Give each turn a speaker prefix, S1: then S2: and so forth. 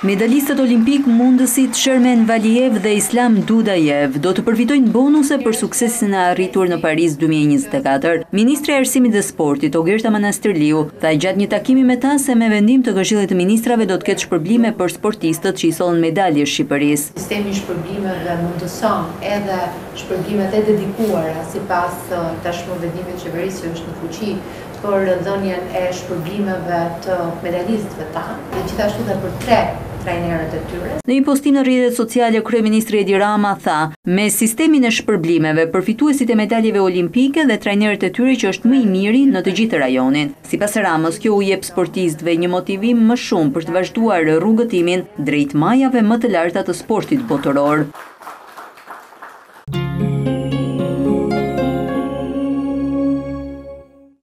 S1: Medalistët olimpik mundësit Shermen Valiev dhe Islam Dudajev do të përfitojnë bonuse për suksesin e arritur në Paris 2024. Ministri e Arsimit dhe Sportit, Ogerta Manastirliu, tha gjatë një takimi me ta se me vendim të Këshillit të Ministrave do të ketë shpërblime për sportistët që i sollën medalje Shqipërisë.
S2: Sistemi i shpërblimeve mundëson edhe shpërblimet e dedikuara sipas tashmë vendimit të qeverisë që është në fuqi për dhënien e shpërblimeve të medalistëve tanë, dhe gjithashtu dhe për 3 trajnerët e tyre.
S1: Në një postim në rrjetet sociale, kryeministri Edi Rama tha, me sistemin e shpërblimeve, përfituesit e medaljeve olimpike dhe trajnerët e tyre që është më i miri në të gjithë rajonin. Sipas Ramës, kjo u jep sportistëve një motivim më shumë për të vazhduar rrugëtimin drejt majave më të larta të sportit botëror.